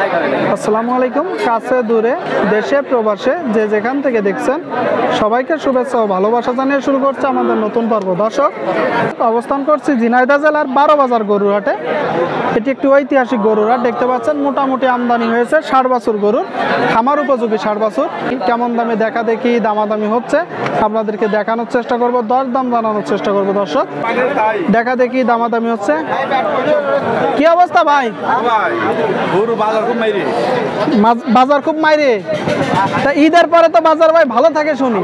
আসসালামু আলাইকুম। কাছে দূরে দেশে প্রবাসে যে যেখান থেকে দেখছেন সবাইকে শুভেচ্ছা ও ভালোবাসা জানিয়ে শুরু করছে আমাদের নতুন পর্ব। দর্শক, অবস্থান করছি ঝিনাইদহ জেলার 12 বাজার গরুর হাটে। এটি একটি ঐতিহাসিক গরুর হাট। দেখতে পাচ্ছেন মোটামুটি আমদানি হয়েছে 60 বছর গরুর, খামার উপযোগী 60 বছর। কেমন দামে দেখা দেখি দামাদামি হচ্ছে আপনাদেরকে দেখানোর চেষ্টা করব, দরদাম জানানোর চেষ্টা করব। দর্শক, দেখা দেখি দামাদামি হচ্ছে। কি অবস্থা ভাই? বাজার খুব মাইরে। তা ঈদের পরে তো বাজার ভাই ভালো থাকে শুনি,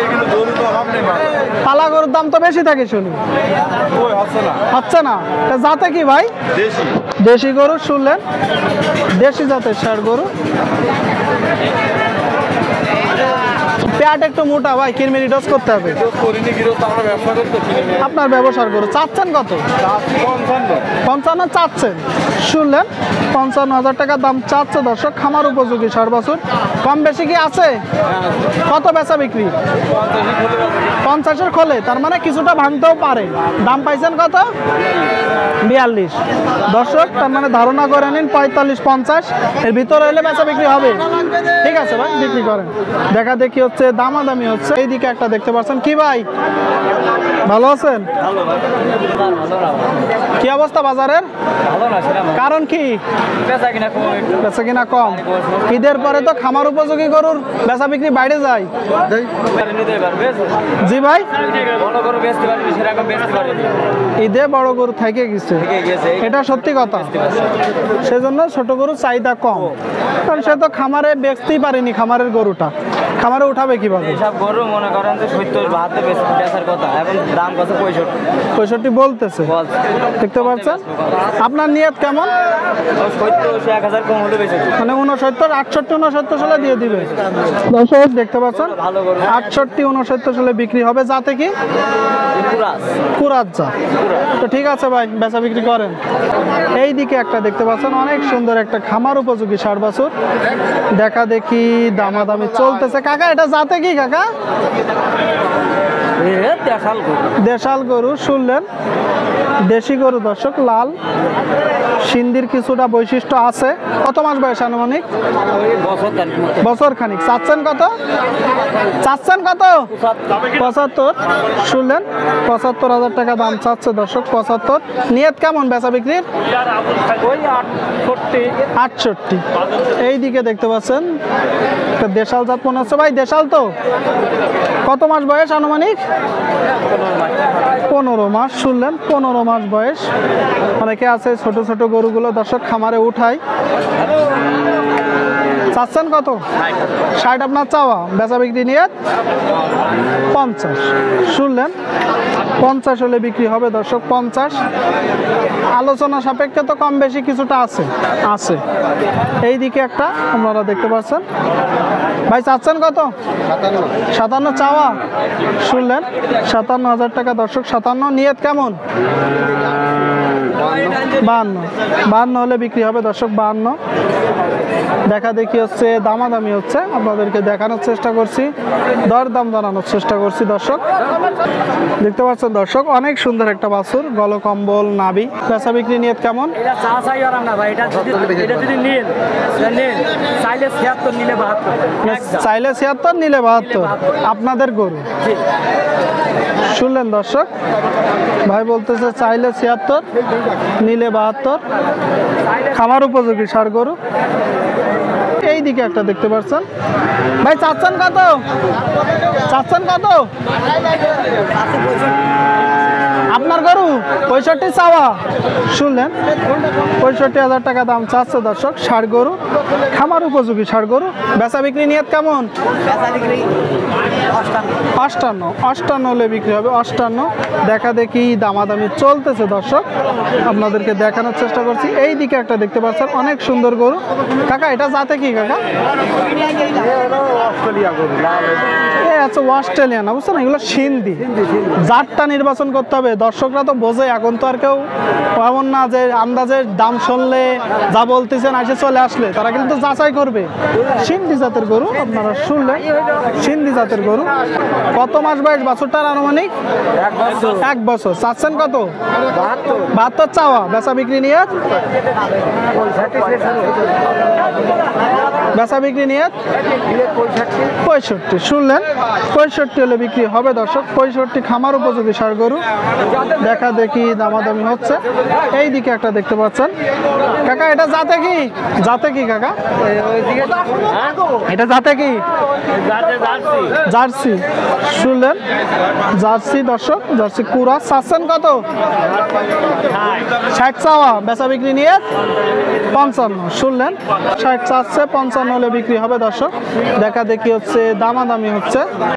পালা গরুর দাম তো বেশি থাকে শুনি, হচ্ছে না? তা জাতে কি ভাই? দেশি গরু শুনলেন, দেশি জাতের ষাঁড় গরু। পেট একটু মোটা ভাই, কিরমিরি ডোজ করতে হবে। আপনার ব্যবসার গরু চাচ্ছেন কত? 55 চাচ্ছেন, শুনলেন 55,000 টাকা দাম চাচ্ছে। দর্শক, খামার উপযোগী 60 বছর। কম বেশি কি আছে? কত বেচা বিক্রি? 50-এর খোলে, তার মানে কিছুটা ভাঙতেও পারে। দাম পাইছেন কত? 42। দর্শক, তার মানে ধারণা করে নিন 45-50 এর ভিতরে হলে বেচা বিক্রি হবে। ঠিক আছে ভাই, বিক্রি করেন। দেখা দেখি হচ্ছে, দামাদামি হচ্ছে। এইদিকে একটা দেখতে পাচ্ছেন। কি ভাই, ভালো আছেন? কি অবস্থা বাজারের? কারণ কি? বেচা কিনা কম। ঈদের পরে তো খামার উপযোগী গরুর বেচা বিক্রি বাইরে যায়। জি ভাই, ঈদে বড় গরু থেকে গেছে, এটা সত্যি কথা। সেজন্য ছোট গরুর চাহিদা কম, কারণ সে তো খামারে বেচতেই পারেনি। খামারের গরুটা খামারে উঠাবে কিভাবে? সব গরু মনে করেন যে 70-72 বেচার কথা, এখন দাম কত? 65 বলতেছে। দেখতে পাচ্ছেন। আপনার নিয়ত কেমন? 70-1000 কম হলে বেশি, মানে 69-68-69 সালে দিয়ে দিবে। দর্শক, দেখতে পাচ্ছেন 68-69 সালে বিক্রি হবে। যাতে কি? কুরাজ জাত। তো ঠিক আছে ভাই, বেচা বিক্রি করেন। এই দিকে একটা দেখতে পাচ্ছেন, অনেক সুন্দর একটা খামার উপযোগী 60 বছর। দেখা দেখি দামাদামি চলতেছে। কাকা, এটা জাতে কি কাকা? দেশাল গরু, শুনলেন, দেশি গরু। দর্শক, লাল সিন্ধির কিছুটা বৈশিষ্ট্য আছে। কত মাস বয়স আনুমানিক? বছর খানিক। চাচ্ছেন কত? 75। শুনলেন, 75,000 টাকা দাম চাচ্ছে। দর্শক, 75। নিয়ত কেমন বেচা বিক্রির? 68। এই দিকে দেখতে পাচ্ছেন একটা দেশাল জাত মনে হচ্ছে। ভাই, দেশাল তো? কত মাস বয়স আনুমানিক? 15 মাস। শুনলেন, 15 মাস বয়স। অনেকে আছে ছোট ছোট গরুগুলো দর্শক খামারে উঠায়। চাচ্ছেন কত? 60 আপনার চাওয়া। বেচা বিক্রি নিয়ে 50। শুনলেন, 50 হলে বিক্রি হবে। দর্শক, 50। আলোচনা সাপেক্ষে তো কম বেশি কিছুটা আছে। এই দিকে একটা আপনারা দেখতে পাচ্ছেন। ভাই, চাচ্ছেন কত? 57 চাওয়া। শুনলেন, 57,000 টাকা। দর্শক, 57। নিয়ত কেমন? 52 হলে বিক্রি হবে। দর্শক, 52। দেখা দেখি হচ্ছে, দামাদামি হচ্ছে। আপনাদেরকে দেখানোর চেষ্টা করছি, দরদাম জানানোর চেষ্টা করছি। দর্শক, দেখতে পাচ্ছেন দর্শক, অনেক সুন্দর একটা বাছুর, গলকম্বল নাভি। বেচা বিক্রি নিয়ত কেমন? চাইলে 76, নিলে 72। আপনাদের গরু। শুনলেন দর্শক, ভাই বলতেছে চাইলে 76, নিলে 72। খামার উপযোগী ষাঁড় গরু। এই দিকে একটা দেখতে পাচ্ছেন। ভাই, চাচ্ছেন কত? আপনার গরু 65 চাওয়া। শুনলেন, 65,000 টাকা দাম চাচ্ছে। দর্শক, ষাঁড় গরু, খামার উপযোগী ষাঁড় গরু। বেচা বিক্রি নিয়ত কেমন? 58 হলে বিক্রি হবে। 58। দেখা দেখি দামাদামি চলতেছে। দর্শক, আপনাদেরকে দেখানোর চেষ্টা করছি। এই দিকে একটা দেখতে পাচ্ছেন, অনেক সুন্দর গরু। কাকা, এটা জাতে কি কাকা? আচ্ছা, অস্ট্রেলিয়ান। বুঝছেন, এগুলো সিন্ধি জাতটা নির্বাচন করতে হবে। দর্শকরা তো বোঝে, এখন তো আর কেউ এমন না যে আন্দাজে দাম শুনলে যা বলতেছেন আসে চলে আসলে, তারা কিন্তু যাচাই করবে। সিন্ধি জাতের গরু আপনারা শুনলেন, সিন্ধি জাতের গরু। কত মাস বয়স বাছুরটার আনুমানিক? 1 বছর। চাচ্ছেন কত? 72 চাওয়া। বেচা বিক্রি নিয়ে বেচা বিক্রি নিয়ে 65 শুনলেন 65 হলে বিক্রি হবে দর্শক। 65 খামার উপযোগী ষাঁড় গরু দেখা দেখি দামাদামি হচ্ছে। এই দিকে একটা দেখতে পাচ্ছেন কাকা, এটা জাতে কি? জাতে কি কাকা? এটা জাতে কি? জার্সি। শুনলেন জার্সি দর্শক, জার্সি কুরা। চাচ্ছেন কত? 60 চাওয়া, বেচা বিক্রি নিয়ে 55। শুনলেন 60 চাচ্ছে, 55 হলে বিক্রি হবে দর্শক। দেখা দেখি হচ্ছে, দামাদামি হচ্ছে।